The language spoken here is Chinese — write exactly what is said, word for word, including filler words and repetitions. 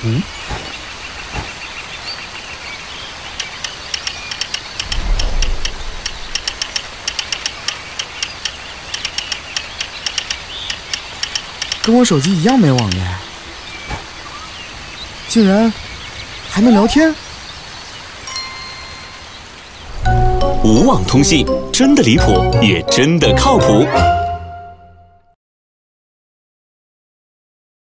嗯，跟我手机一样没网耶，竟然还能聊天。 无网通信真的离谱，也真的靠谱。